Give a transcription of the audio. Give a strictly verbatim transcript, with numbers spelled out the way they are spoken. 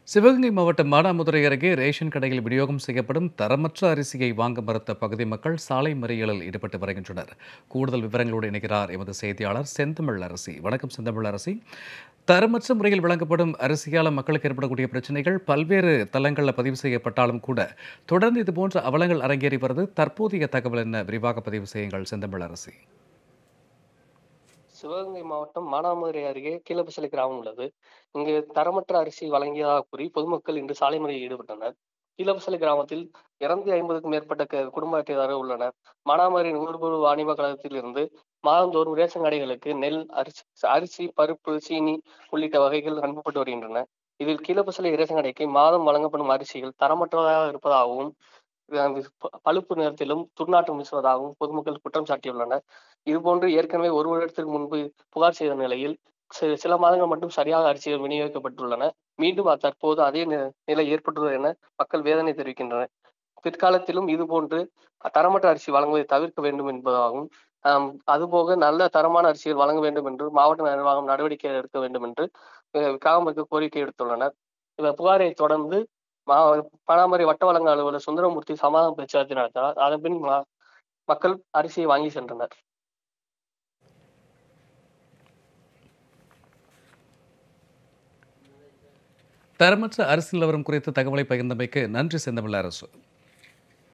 சிவகங்கை மாவட்டம் மானாமதுரை அருகே ரேஷன் கடையில் விநியோகம் செய்யப்படும் தரமற்ற அரிசியை வாங்க மறுத்த பகுதி மக்கள் சாலை மறியலில் ஈடுபட்டு வருகின்றனர். கூடுதல் விவரங்களோடு இணைகிறார் எமது செய்தியாளர் செந்தமிழ் அரசி. வணக்கம் செந்தமிழ் அரசி. தரமற்ற முறையில் வழங்கப்படும் அரிசியால் மக்களுக்கு ஏற்படக்கூடிய பிரச்சனைகள் பல்வேறு தளங்களில் பதிவு செய்யப்பட்டாலும் கூட தொடர்ந்து இதுபோன்ற அவலங்கள் அரங்கேறி வருது. தற்போதைய தகவல் என்ன? விரிவாக பதிவு செய்யுங்கள் செந்தமிழ் அரசி. சிவகங்கை மாவட்டம் மானாமதுரை அருகே கீழப்பசலை கிராமம் உள்ளது. இங்கு தரமற்ற அரிசி வழங்கியதாக கூறி பொதுமக்கள் இன்று சாலை மறியலில் ஈடுபட்டனர். கீழப்பசலை கிராமத்தில் இருநூத்தி ஐம்பதுக்கும் மேற்பட்ட குடும்ப அட்டைதாரர்கள் உள்ளனர். மானாமதுரை நுகர்பொருள் வாணிப கழகத்தில் இருந்து மாதந்தோறும் ரேஷன் கடைகளுக்கு நெல், அரிசி அரிசி பருப்பு, சீனி உள்ளிட்ட வகைகள் அனுப்பப்பட்டு வருகின்றன. இதில் கீழப்பசலை ரேஷன் கடைக்கு மாதம் வழங்கப்படும் அரிசிகள் தரமற்றதாக இருப்பதாகவும் பழுப்பு நிறத்திலும் துர்நாற்றம் வீசுவதாகவும் பொதுமக்கள் குற்றம் சாட்டியுள்ளனர். இதுபோன்று ஏற்கனவே ஒரு வருடத்திற்கு முன்பு புகார் செய்த நிலையில் சில மாதங்கள் மட்டும் சரியாக அரிசிகள் விநியோகிக்கப்பட்டுள்ளன. மீண்டும் தற்போது அதே நிலை ஏற்பட்டுள்ளது என மக்கள் வேதனை தெரிவிக்கின்றனர். பிற்காலத்திலும் இதுபோன்று தரமற்ற அரிசி வழங்குவதை தவிர்க்க வேண்டும் என்பதாகவும் அதுபோக நல்ல தரமான அரிசிகள் வழங்க வேண்டும் என்று மாவட்ட நிர்வாகம் நடவடிக்கை எடுக்க வேண்டும் என்று கிராம கோரிக்கை எடுத்துள்ளனர். இந்த புகாரை தொடர்ந்து பனாமரை வட்ட வழங்க அலுவலர் சுந்தரமூர்த்தி சமாதான பேச்சுவார்த்தை நடத்தினார். அதன் பின் மக்கள் அரிசியை வாங்கி சென்றனர். தரமற்ற அரிசி நிலவரம் குறித்த தகவலை பகிர்ந்தமைக்கு நன்றி செந்தமிழ் அரசு.